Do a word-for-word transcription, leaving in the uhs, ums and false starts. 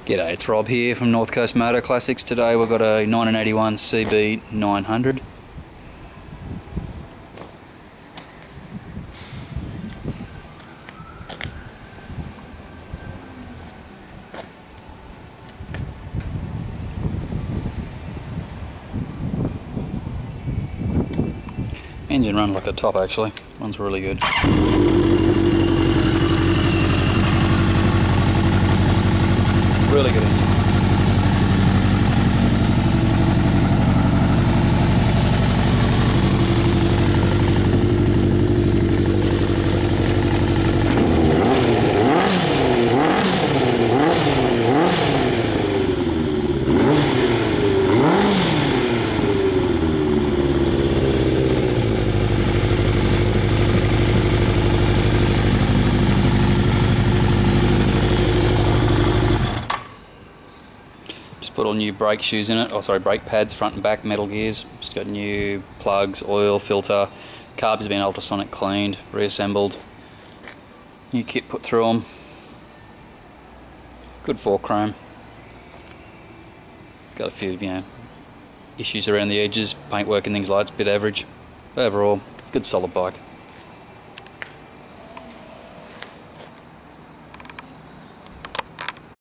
G'day, it's Rob here from North Coast Motor Classics. Today we've got a nineteen eighty-one C B nine hundred. Engine runs like a top actually, runs really good. Really good engine. Just put all new brake shoes in it, oh sorry, brake pads, front and back, metal gears. Just got new plugs, oil, filter, carbs have been ultrasonic cleaned, reassembled. New kit put through them. Good fork chrome. Got a few, you know, issues around the edges, paintwork and things like that, it's a bit average. But overall, good solid bike.